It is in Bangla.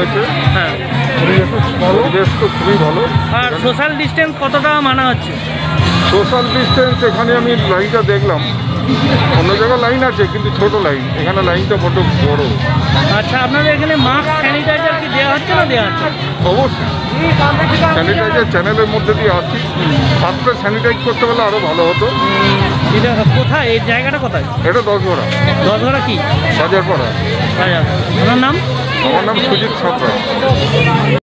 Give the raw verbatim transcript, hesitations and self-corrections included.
রয়েছে। হ্যাঁ, পরিবেশ তো খুবই ভালো। আর সোশ্যাল ডিস্টেন্স কতটা মানা হচ্ছে? সোশ্যাল ডিস্টেন্স এখানে আমি লাইনটা দেখলাম, অন্য জায়গায় লাইন আছে কিন্তু ছোট লাইন, এখানে লাইনটা বড় বড়। আচ্ছা, আপনাদের এখানে মাস্ক স্যানিটাইজার কি দেওয়া হচ্ছে না দেওয়া হচ্ছে? অবশ্যই স্যানিটাইজার চ্যানেলের মধ্যে দিয়ে আসছি, হাতটা স্যানিটাইজ করতে পারলে আরও ভালো হতো। এটা কোথায়, এই জায়গাটা কোথায়? এটা দশঘরা, দশঘরা কি বাজারপাড়া। বাজার। আপনার নাম? আমার নাম সুজিত সাঁতরা।